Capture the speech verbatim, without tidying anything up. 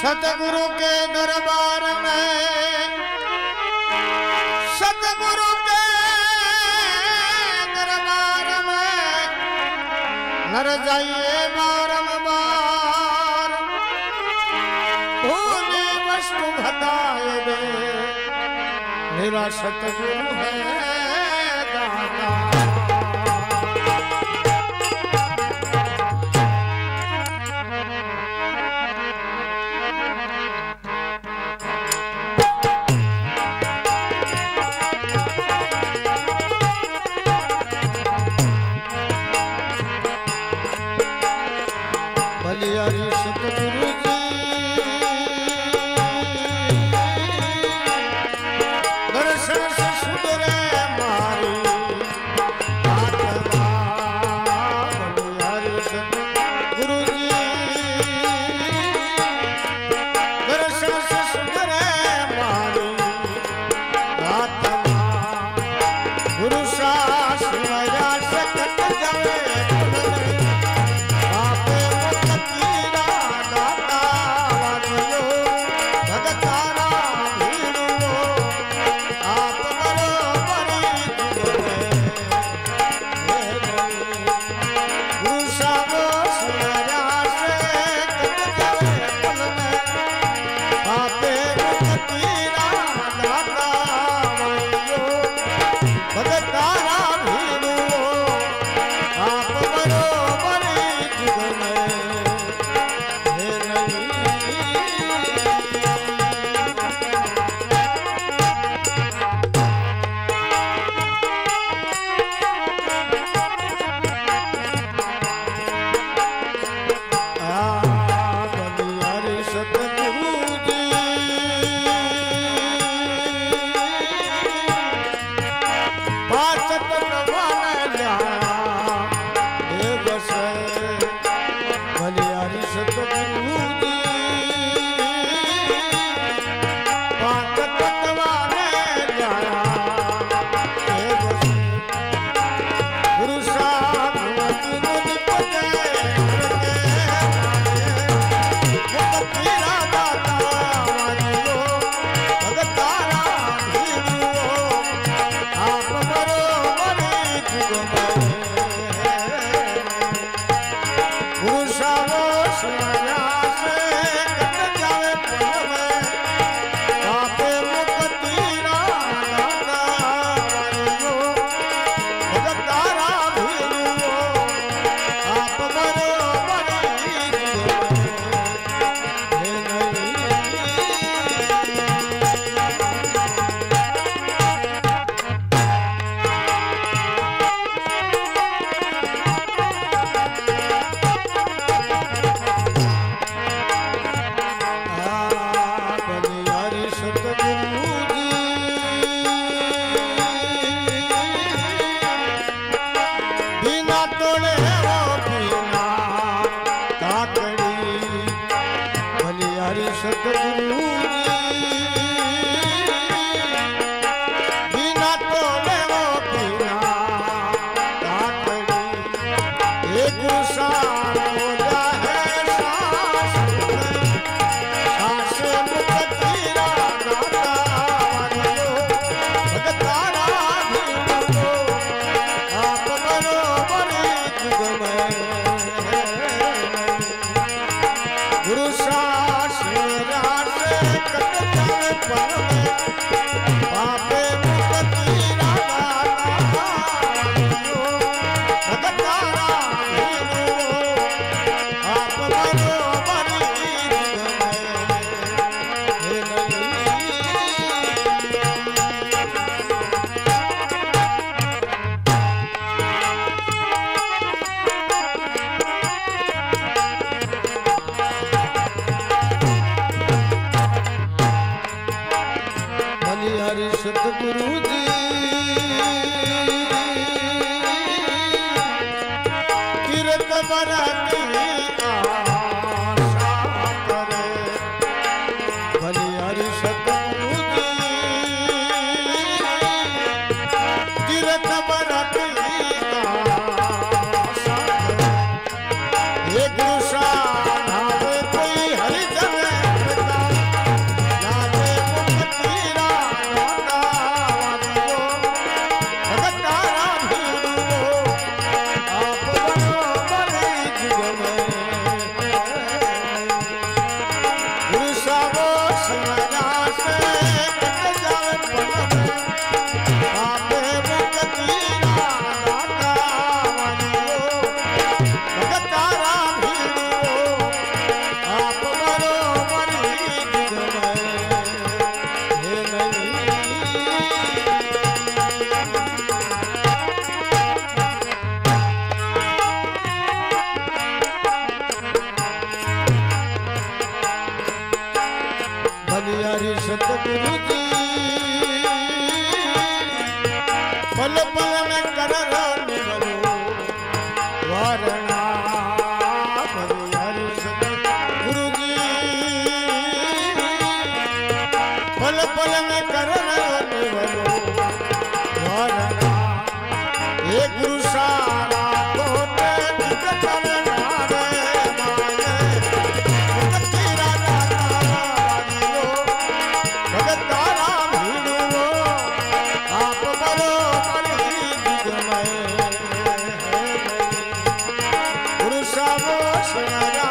सतगुरु के दरबार में, सतगुरु के दरबार में नर जाइए बारंबार, भूली वस्तु घटाए दे, मेरा सतगुरु है दाता। बलियारी सतगुरु जी दर्शन से सुधरे मारी आत्मा। बलियारी सतगुरु जी दर्शन से सुधरे मारी आत्मा। गुरु शास्त्र से कट जावे सतगुरु जी किरत बरती आ सतगुरु जी पल पल में कर निवरो वारणा हरि सतगुरु जी पल पल में कर निवरो वारणा हे गुरु सारा कोटे निकटन नारे माये भगति राजा राजियो भगत तारा भीड़ो आप करो करी दिगमय गुरु सावो सुना